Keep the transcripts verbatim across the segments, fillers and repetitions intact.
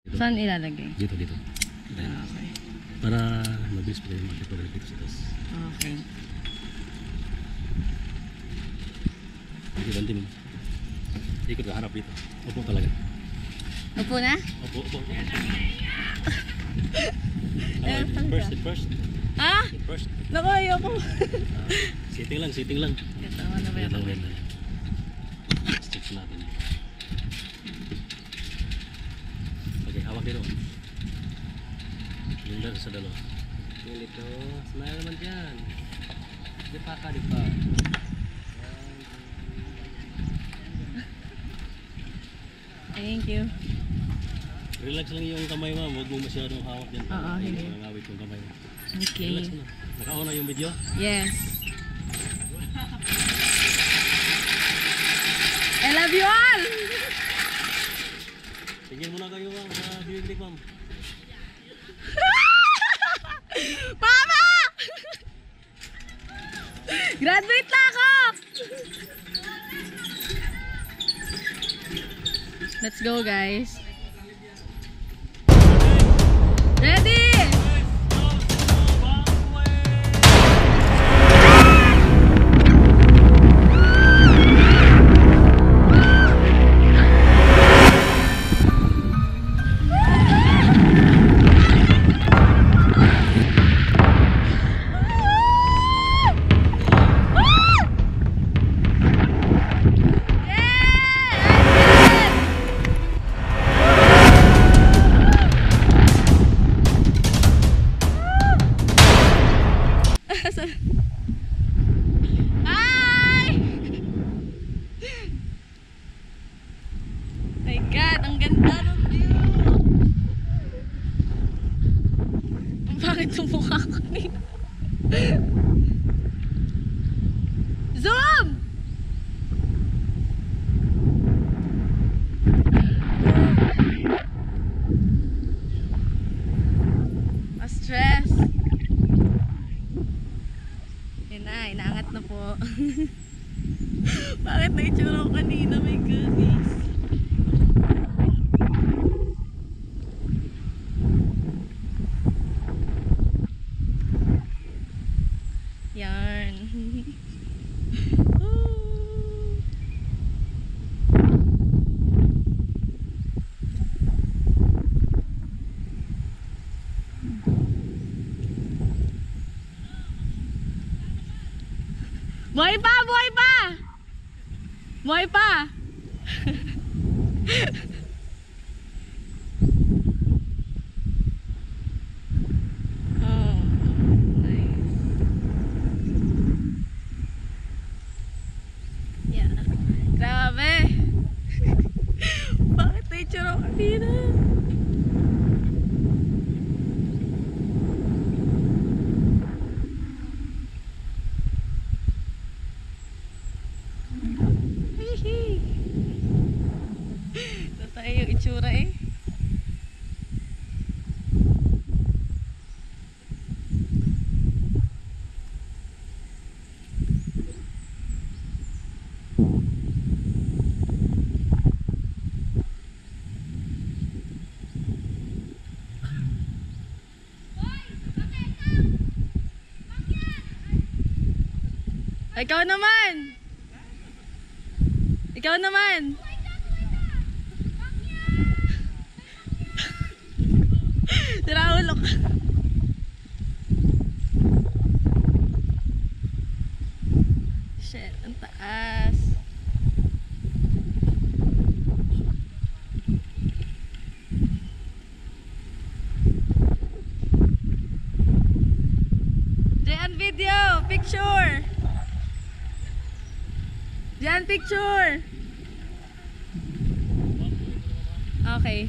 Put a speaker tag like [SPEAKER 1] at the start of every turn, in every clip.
[SPEAKER 1] Dito.
[SPEAKER 2] Saan ilalagay?
[SPEAKER 1] Dito, dito.
[SPEAKER 2] Ah, okay.
[SPEAKER 1] Para mabilis pa tayo makipag dito sa taas.
[SPEAKER 2] Okay.
[SPEAKER 1] Dito lang din. Ikot ka harap dito. Opo talaga.
[SPEAKER 2] Upo na?
[SPEAKER 1] Opo, opo. Ah, first, sit first.
[SPEAKER 2] Ah?
[SPEAKER 1] Sit first.
[SPEAKER 2] Naku, ayoko.
[SPEAKER 1] Sitting lang, sitting lang.
[SPEAKER 2] Katawa na ba
[SPEAKER 1] Yan lang,
[SPEAKER 2] ako?
[SPEAKER 1] yan lang. Stretch natin. Okay, hawak dito. Yung lang sa dalawa. Yung dito. Smile naman dyan. Di pa ka, di pa.
[SPEAKER 2] Thank you.
[SPEAKER 1] Relax lang yung kamay mo. Huwag mo masyadong hawak dyan.
[SPEAKER 2] Oo, hindi.
[SPEAKER 1] Nangawit yung kamay mo.
[SPEAKER 2] Okay.
[SPEAKER 1] Relax na. Naka-on na yung video?
[SPEAKER 2] Yes. I love you all!
[SPEAKER 1] Tingin muna kayo ma'am sa viewing link ma'am.
[SPEAKER 2] Mama! Graduate na ako! Let's go, guys. Ready? Hi! My God, ang ganda ng view. Bakit sumukha ko nito? Zoom! Ma-stress. Yan na, inaangat na po. Bakit na-itsura ko kanina? My goodness. Yan. Ooh. Buhay pa! Buhay pa! Buhay pa! Oh, nice. Yeah. Grabe! Bakit na-itsura ko kanina? Ito tayo yung itsura eh. Ikaw naman! Ikaw naman! Tiraulok. Shit, ang taas. Diyan video, picture. Diyan picture. Okay.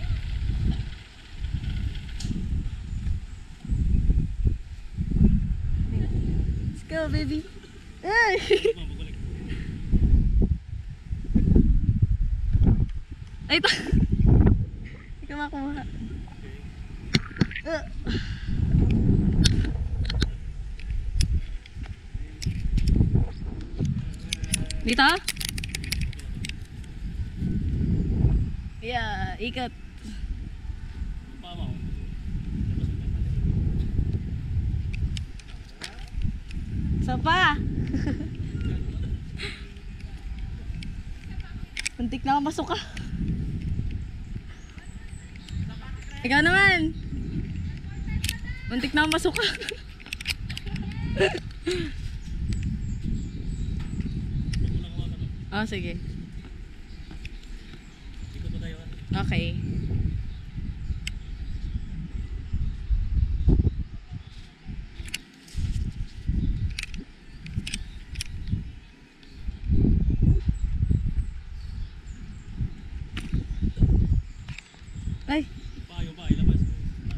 [SPEAKER 2] Let's go, baby. Ay! Ay, ito. Hindi ka makuha. Uh. Dito? Yeah, ikat. Isa pa. Muntik na masok ka. Ikaw naman. Muntik na masok ka. Oh, sige. Okay. Ay.
[SPEAKER 1] Payo ba, ilabas mo.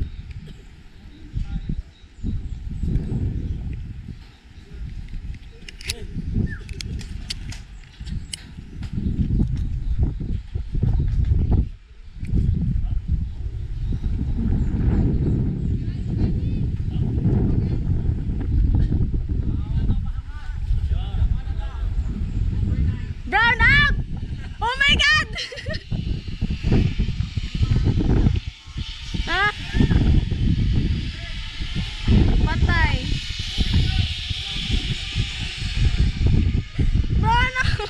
[SPEAKER 2] Brown out! Oh my God! Ha? Patay. Brown out!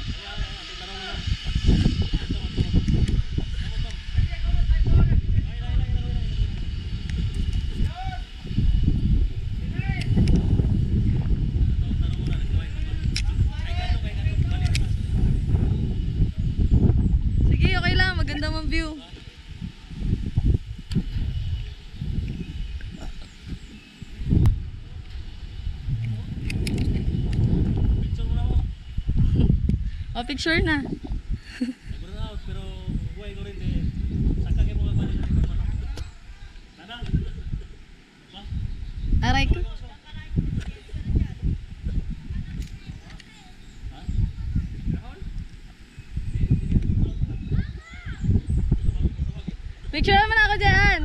[SPEAKER 2] Sige, okay lang. Maganda mong view. O, picture na.
[SPEAKER 1] Burn out, pero buhay ko rin eh. Saka kayo mga balik na rin. Tadang! Ba?
[SPEAKER 2] Aray ko. Picture naman ako dyan.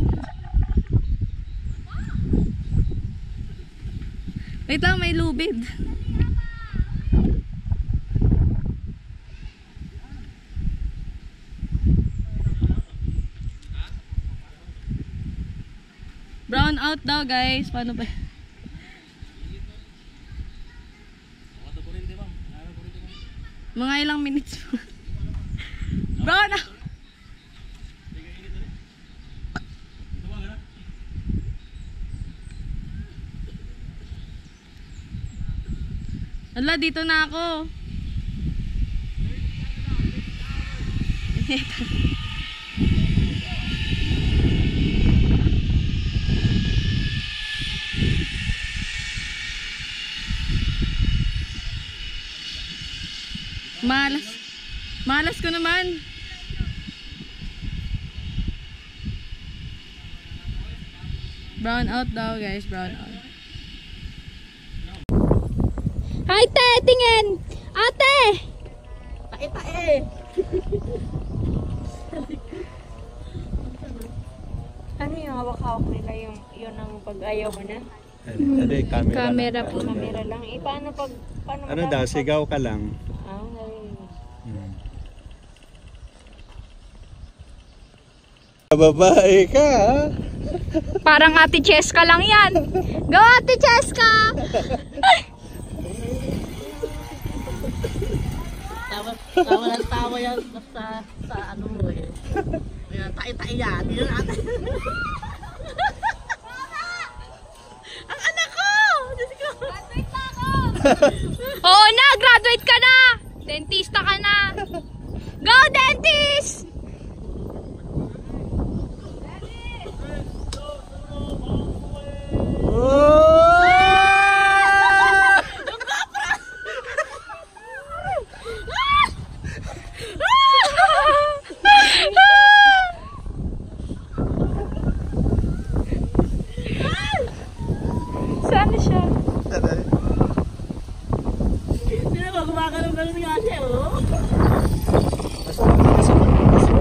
[SPEAKER 2] Wait lang, may lubid. Brown out daw, guys. Paano ba?
[SPEAKER 1] Wakata ko rin, di ba? Araw ko rin, di ba?
[SPEAKER 2] Mga ilang minutes. Brown out.
[SPEAKER 1] Tiga init ulit. Tuwa ka na?
[SPEAKER 2] Ala, dito na ako. Malas. Malas ko naman. Brown out daw, guys. Brown out. Hi, te! Tingin! Ate!
[SPEAKER 3] Tae-tae. Ano yung hawak-hawak nila yung yun ang pag-ayaw mo na?
[SPEAKER 4] Ano, camera,
[SPEAKER 2] Camera
[SPEAKER 4] lang.
[SPEAKER 2] po.
[SPEAKER 3] Camera lang. Eh, paano pag... Paano
[SPEAKER 4] Ano daw, sigaw ka lang.
[SPEAKER 3] Ah, narinig.
[SPEAKER 4] Hmm. Babae ka, ha?
[SPEAKER 2] Parang Ate Cheska lang yan. Go, Ate Cheska!
[SPEAKER 3] Tawa, tawa ng tawa yan sa, sa ano mo eh. Kaya tae-tae yan. Yun natin.
[SPEAKER 2] Ang anak ko! Diyos ko! Graduate na ako! Oo na! Graduate ka na! Dentista ka na! Go, dentist! Saan na siya?
[SPEAKER 3] Sino ba gumagalaw-galaw nga siya, oh?
[SPEAKER 4] Mas, mas, mas,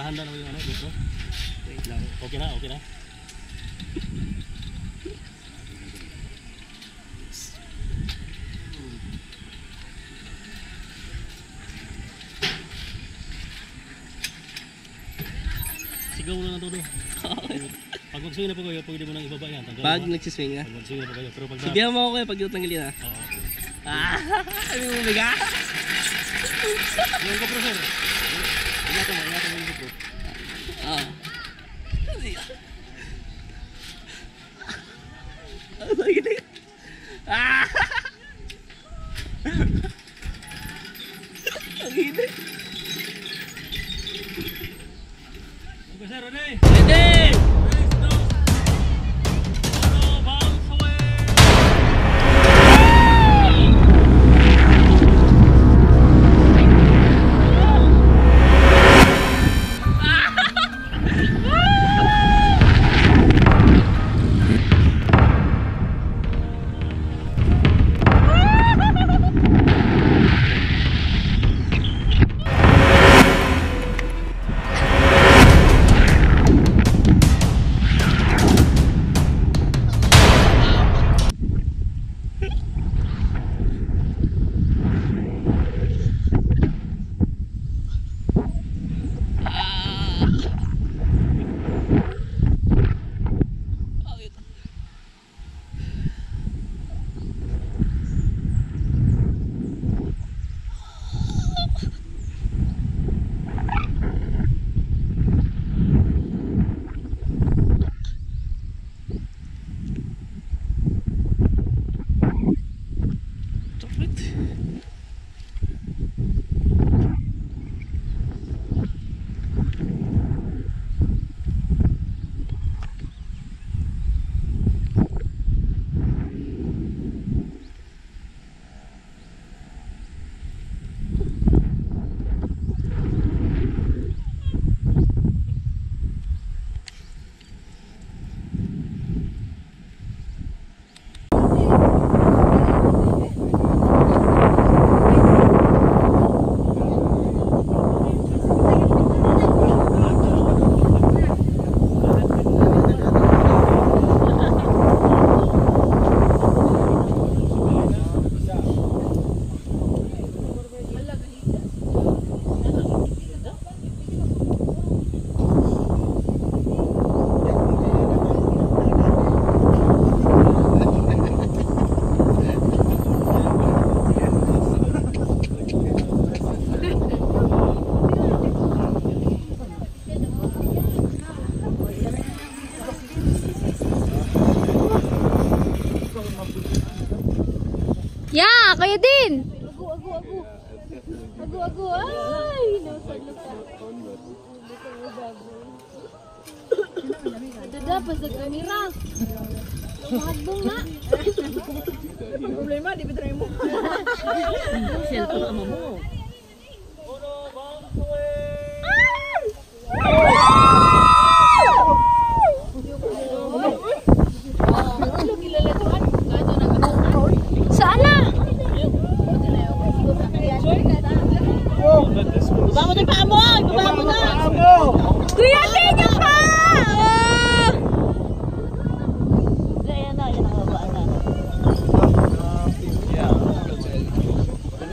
[SPEAKER 1] Nakahanda naman yung ano, GoPro. Wait lang. Okay na, okay na. Sigaw mo na todo. Pag mag-swing na po kayo, pwede mo nang ibaba yan. Tanggalin
[SPEAKER 5] Pag
[SPEAKER 1] mo.
[SPEAKER 5] nagsiswing ka.
[SPEAKER 1] Pag mag-swing na po kayo. Pero pag na...
[SPEAKER 5] Sabihan mo ako kayo pag tanggalin na.
[SPEAKER 1] Oo.
[SPEAKER 5] Ah, ano mo biga?
[SPEAKER 1] Yung GoPro sir. Ingatan mo, ingatan mo yung GoPro.
[SPEAKER 5] Ah. Ah, lagi na. Ah! Ang hina.
[SPEAKER 1] Okay sir, ready?
[SPEAKER 5] Ready!
[SPEAKER 1] Let's go! Go, bounce away!
[SPEAKER 2] Yeah, kayo din. Agu, agu, agu. Agu, agu. Ay, lusad-lusad. Ito dapat sa kamera. Tumakbong na.
[SPEAKER 3] Problema, di ba try mo? Cellphone mo mo.